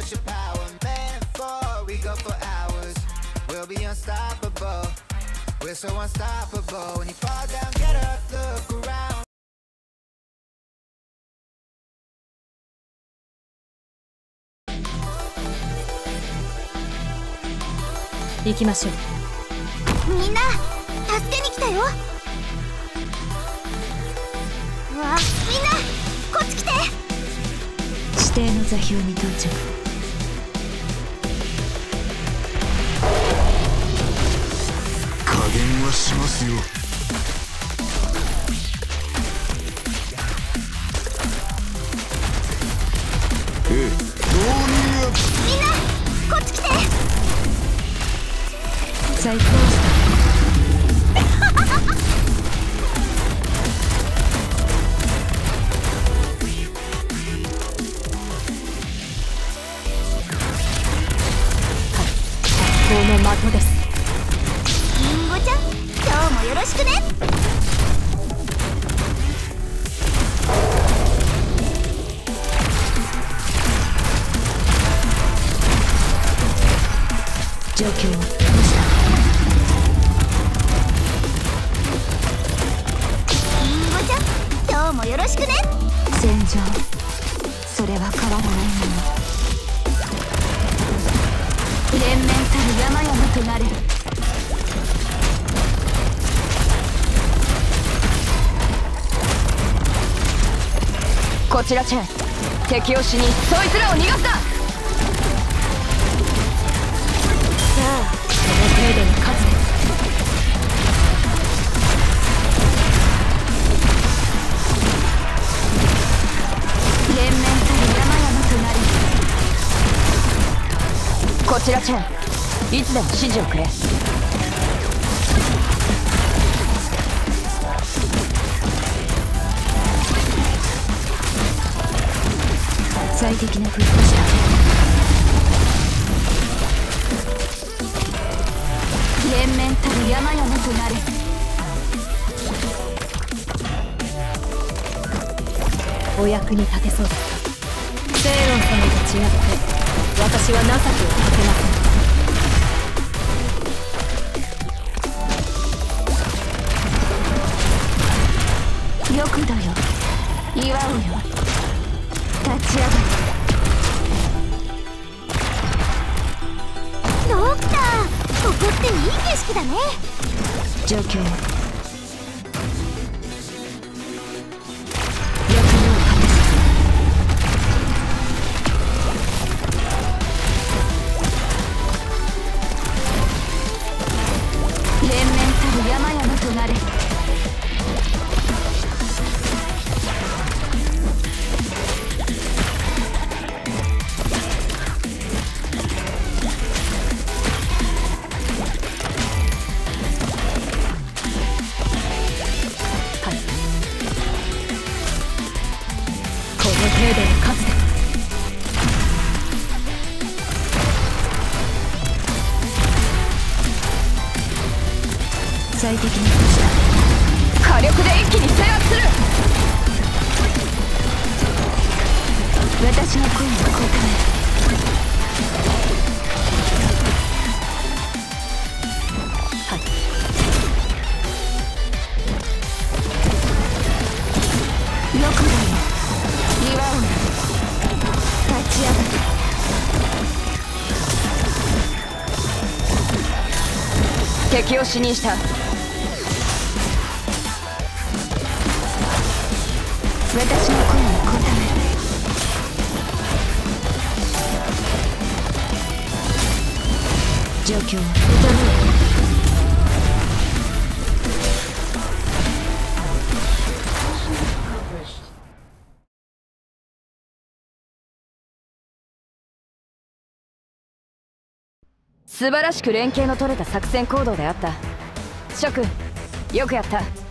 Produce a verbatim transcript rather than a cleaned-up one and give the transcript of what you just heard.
your power. Man for, we go for hours. We'll be unstoppable. We're so unstoppable. When you fall down, get up, look around. 行きましょう。 みんな助けに来たよ。うわ、みんなこっち来て。 指定の座標に到着。 加減はしますよ。ええ、どうにや。 みんなこっち来て。 最高した。この的です。 りんごちゃん、今日もよろしくね。 状況はどうした？ りんごちゃん、今日もよろしくね。 戦場、それは変わらないもの。連綿たる山々となれる。こちらチェン、敵を死にそいつらを逃がすな。さあ、この程度に勝つで。連綿たる山々となれる。こちらチェン、いつでも指示をくれ。最適な風景した。連綿たる山々となれ。お役に立てそうですか？セイロン様と違って私は情けをかけません。よくだよ、祝うよ。立ち上がる。 ドクター、ここっていい景色だね。 状況は山々となれ。はい、この程度の数で。最適な星だ。火力で一気に制圧する。私の声をこうため。はい、よくだよ、祝うな。立ち上がる。敵を死にした。私の声に応える。状況は認める。素晴らしく連携の取れた作戦行動であった。諸君、よくやった。